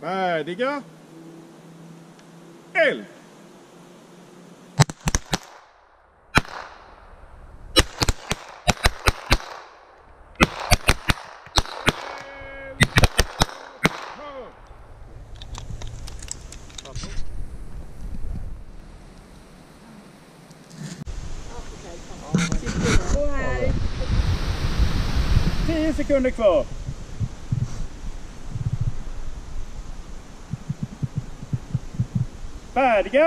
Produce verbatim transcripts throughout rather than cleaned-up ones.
Färdiga. Eld! tio sekunder kvar. Färdiga.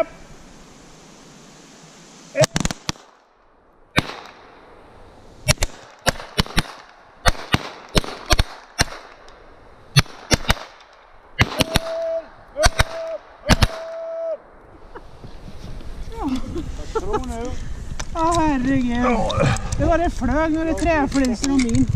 Ja, herregud. Det var det flög med det träfliser och min.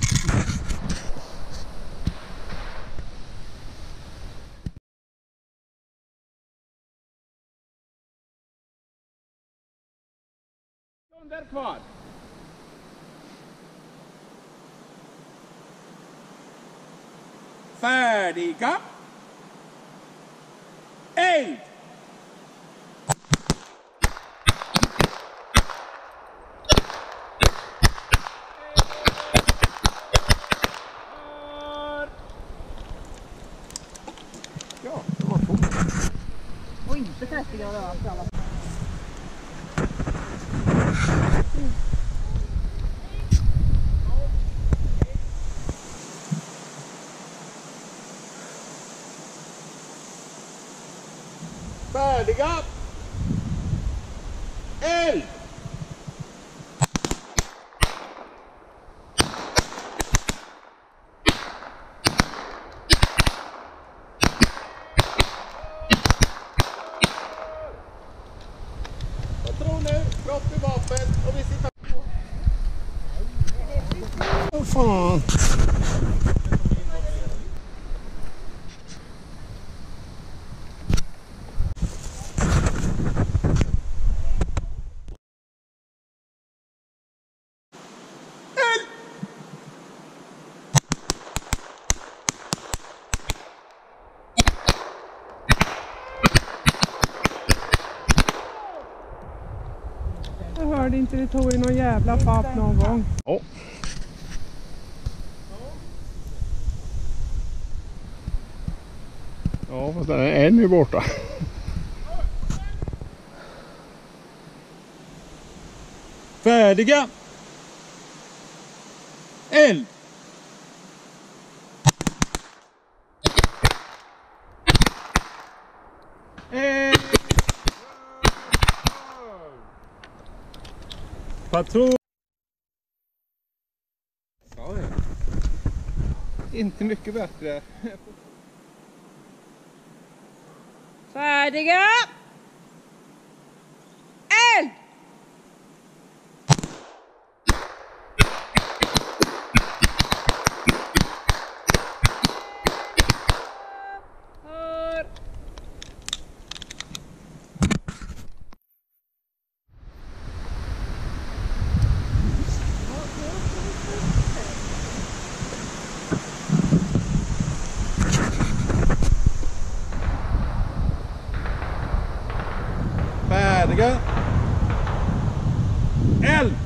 Sekunder kvar. Färdiga. Eld! Ja, det var tomt. Och inte trettio grader allt i alla fall. Färdiga. Eld! Jag tror nu, kropp i vapen och vi sitter på. Åh fan. Jag hörde inte det tog i någon jävla papp någon gång. Ja. Ja, fast den är ännu borta. Färdiga. Eld! Eld! Patron! Ja, ja. Inte mycket bättre. Färdiga! Eld! Hör! Färdiga. Eld!